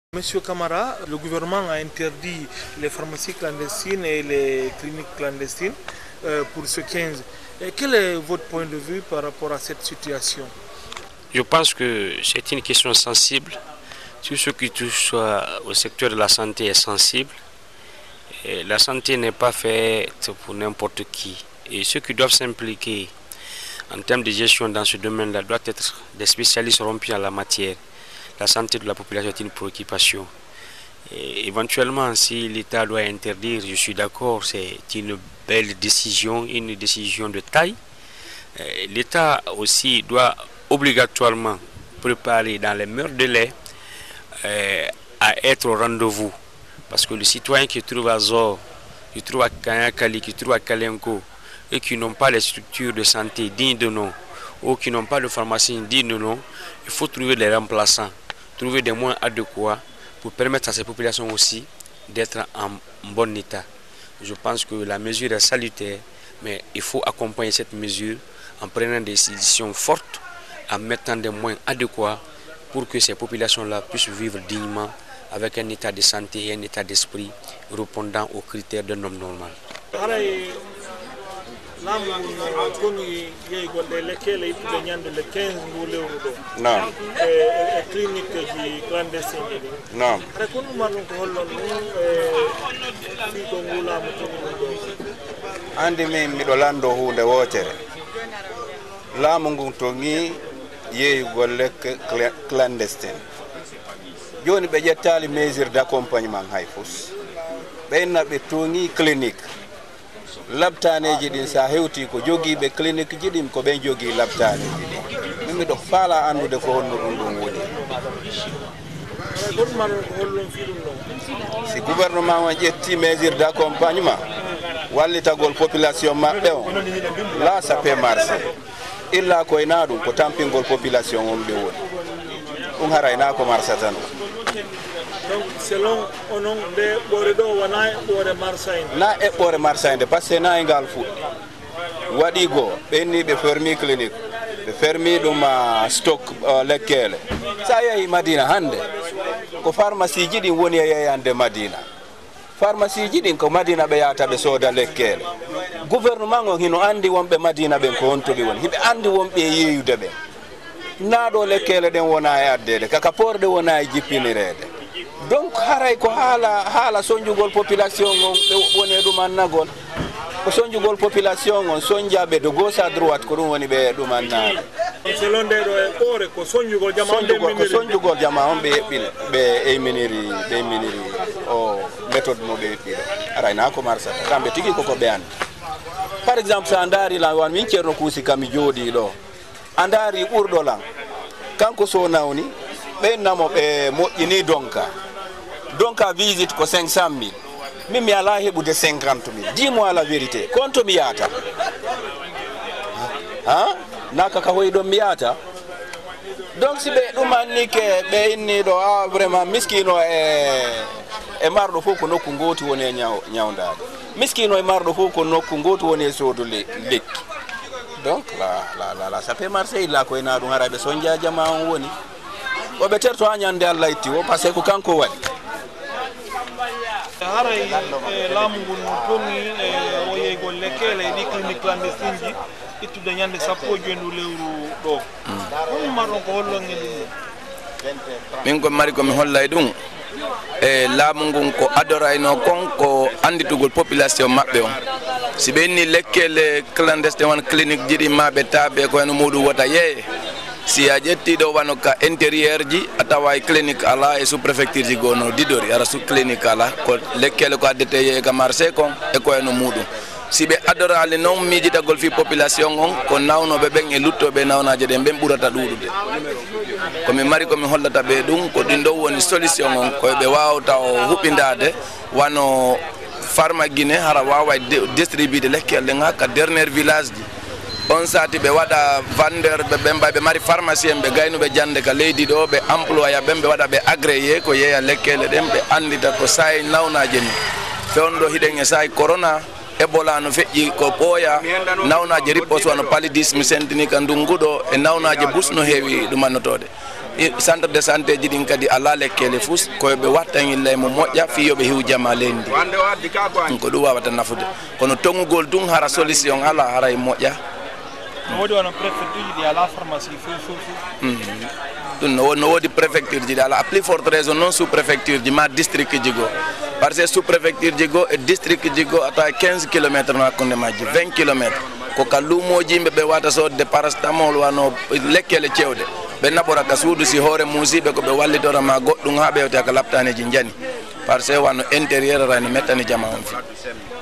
Monsieur Camara, le gouvernement a interdit les pharmacies clandestines et les cliniques clandestines pour ce 15. Et quel est votre point de vue par rapport à cette situation? Je pense que c'est une question sensible. Tout ce qui touche au secteur de la santé est sensible. Et la santé n'est pas faite pour n'importe qui. Et ceux qui doivent s'impliquer en termes de gestion dans ce domaine-là doivent être des spécialistes rompus en la matière. La santé de la population est une préoccupation. Et éventuellement, si l'État doit interdire, je suis d'accord, c'est une belle décision, une décision de taille. L'État aussi doit obligatoirement préparer dans les meilleurs délais à être au rendez-vous. Parce que le citoyen qui trouve à Zor, qui trouve à Kanyakali, qui trouve à Kalenko, et qui n'ont pas les structures de santé dignes de nom, ou qui n'ont pas de pharmacie digne de nom, il faut trouver des remplaçants, trouver des moyens adéquats pour permettre à ces populations aussi d'être en bon état. Je pense que la mesure est salutaire, mais il faut accompagner cette mesure en prenant des décisions fortes, en mettant des moyens adéquats pour que ces populations-là puissent vivre dignement avec un état de santé et un état d'esprit répondant aux critères d'un homme normal. Non. Non. Andi mi do lando hunde wotere. Laamu ngun to ngi yeeyugol clandestine. Joni be jettali mesure d'accompagnement hayfus. Be nabe to ngi clinique. Labtaneji din sa hewti ko jogi be clinique jidim ko be jogi labtaneji din mi do fala andude ko honno dum woni si gouvernement wa jetti mesure d'accompagnement wallitagol population mabbe on la ça peut marcher illa ko ina dum ko tampingol population on be woni haray na ko marcha tan. Donc selon onon de boredo wana bore marsainde na e bore marsainde parce que na ngal fu wadi go benni be fermi clinique be fermi dum stock lekkele sa yahi Madina hande ko pharmacie jidi woni yeyande Madina pharmacie jidi ko Madina be yata be soda lekkele gouvernement on hino andi wonbe Madina be ko honto be woni hibe andi wonbe yeyude be na do lekkele den wona e addede kaka porde wona e jippinirede. Donc haray ko hala sonjugol population on woni dum annagol ko sonjugol population on sonjabe de gauche à droite ko dum woni be dum annade selon de do e ore ko sonjugol jama on be miniri o méthode mo be fi aray na ko marsa kambe tigi ko be an par exemple sa andari la wan min cerno kusi kam jodi do andari urdo lan kanko so nawni be namo be moƴƴini donc à visite ko 500 000 mi ala hebude 50 000 dis-moi la vérité konto mi yata naka ka hoydo mi yata donc si be dum annike be inni do vraiment miskino e mardo foko nokku ngoti woni nyawndaade miskino e mardo foko nokku ngoti woni sodo lekki donc la ça peut marcher illa ko ina dum harabe sonja jama on woni o be terto anyande Allah itti o parce que ko kanko wadi haray laamu ngun toni o yeygol lekkele di clinique clandestine ji ittude nyande sappo jondu lewru do on maron ko hollon ngel min ko mari ko mi hollay dum laamu ngun ko adorayno konko anditugol population mabbe on si benni lekkele clandestine wan clinique jidi mabe tabe ko en mudu wota yeye si a jetti do wano ka intérieur ji atawa clinique ala e sous préfecture ji gono didori ara sous clinique ala ko lekkele ko adete ye ka marché kon e ko eno mudu si be adorale non miji tagol fi population on ko nawno be ben e lutto be nawnaje de ben burata dudude ko mi mari ko mi hollata be dum ko dindo woni solution on ko be wawta o hubindade wano farma guiné hara wawa distribuer lekkele ngaka dernier village ji on sati be wada vendeur be bemba be mari pharmacie be gaynu be jande ka leydi do be employa be wada be agréé ko yeya lekkele dem be andita ko say nawnaje ni feondo hiden e say corona ebola no feƴƴi ko ɓooya nawnaje rippos wano paludisme sentini ka ndunguɗo e nawnaje busno heewi ɗumannotode centre de santé jidin kadi ala lekkele fus ko be wattangille mo moƴƴa fi yobe hiw jama lendi ko du wawata nafude kono tongugol dun hara solution ala hara e moƴƴa wodi wana préfecture di ala pharmacie no wodi préfecture di ala a plus forte raison non sous préfecture di ma district jigo parce que sous préfecture jigo e district jigo ata 15 km na konde maji 20 km ko kallumoji be wata so de parastamol wano lekkele cewde be nabora ka suudu si hore musibe ko be wallitora ma goddum ha be wata ka laptaneji jani parce que wano intérieur rani mettani jama on fi